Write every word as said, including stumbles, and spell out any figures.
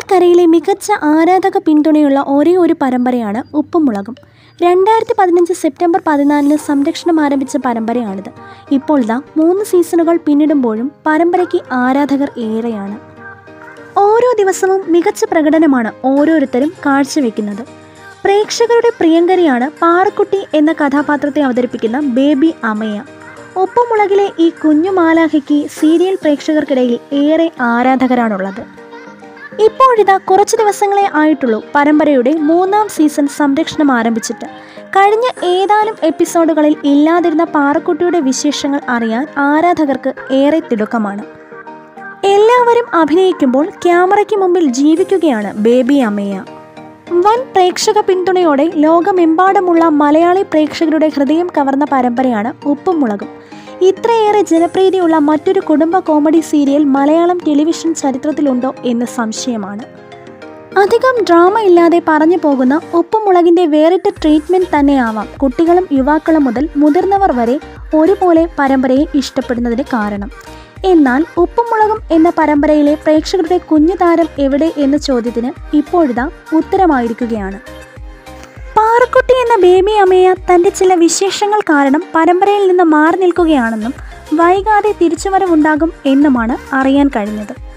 മലയാളക്കരയിലെ മികച്ച ആരാധക പിന്തുണയുള്ള ഒരേ ഒരു പരമ്പരയാണ് ഉപ്പും മുളകും. രണ്ടായിരത്തി പതിനഞ്ച് സെപ്റ്റംബർ പതിനാലിന് സംരക്ഷണം ആരംഭിച്ച പരമ്പരയാണിത്. ഇപ്പോൾ ഇതാ മൂന്ന് സീസണുകൾ പിന്നിടുമ്പോഴും പരമ്പരയ്ക്ക് ആരാധകർ ഏറെയാണ്. ഓരോ ദിവസവും മികച്ച പ്രകടനമാണ് ഓരോരുത്തരും കാഴ്ചവെക്കുന്നത്. പ്രേക്ഷകരുടെ പ്രിയങ്കരിയാണ് പാറക്കുട്ടി എന്ന കഥാപാത്രത്തെ അവതരിപ്പിക്കുന്ന ബേബി അമയ. ഉപ്പും മുളകിലെ ഈ കുഞ്ഞു മാലാഖയ്ക്ക് സീരിയൽ പ്രേക്ഷകർക്കിടയിൽ ഏറെ ആരാധകരാണുള്ളത്. ഇപ്പോഴിതാ കുറച്ച് ദിവസങ്ങളെ ആയിട്ടുള്ളൂ പരമ്പരയുടെ മൂന്നാം സീസൺ സംരക്ഷണം ആരംഭിച്ചിട്ട്. കഴിഞ്ഞ ഏതാനും എപ്പിസോഡുകളിൽ ഇല്ലാതിരുന്ന പാറക്കുട്ടിയുടെ വിശേഷങ്ങൾ അറിയാൻ ആരാധകർക്ക് ഏറെ തിടുക്കമാണ്. എല്ലാവരും അഭിനയിക്കുമ്പോൾ ക്യാമറയ്ക്ക് മുമ്പിൽ ജീവിക്കുകയാണ് ബേബി അമയ. വൻ പ്രേക്ഷക പിന്തുണയോടെ ലോകമെമ്പാടുമുള്ള മലയാളി പ്രേക്ഷകരുടെ ഹൃദയം കവർന്ന പരമ്പരയാണ് ഉപ്പും മുളകും. ഇത്രയേറെ ജനപ്രീതിയുള്ള മറ്റൊരു കുടുംബ കോമഡി സീരിയൽ മലയാളം ടെലിവിഷൻ ചരിത്രത്തിലുണ്ടോ എന്ന് സംശയമാണ്. അധികം ഡ്രാമ ഇല്ലാതെ പറഞ്ഞു പോകുന്ന ഉപ്പും മുളകിൻ്റെ വേറിട്ട ട്രീറ്റ്മെൻറ്റ് തന്നെയാവാം കുട്ടികളും യുവാക്കളും മുതൽ മുതിർന്നവർ വരെ ഒരുപോലെ പരമ്പരയെ ഇഷ്ടപ്പെടുന്നതിന് കാരണം. എന്നാൽ ഉപ്പും മുളകും എന്ന പരമ്പരയിലെ പ്രേക്ഷകരുടെ കുഞ്ഞു താരം എവിടെ എന്ന ചോദ്യത്തിന് ഇപ്പോഴിതാ ഉത്തരമായിരിക്കുകയാണ്. പാറക്കുട്ടി എന്ന ബേബി അമയ തൻ്റെ ചില വിശേഷങ്ങൾ കാരണം പരമ്പരയിൽ നിന്ന് മാറി നിൽക്കുകയാണെന്നും വൈകാതെ തിരിച്ചുവരവുണ്ടാകും എന്നുമാണ് അറിയാൻ കഴിഞ്ഞത്.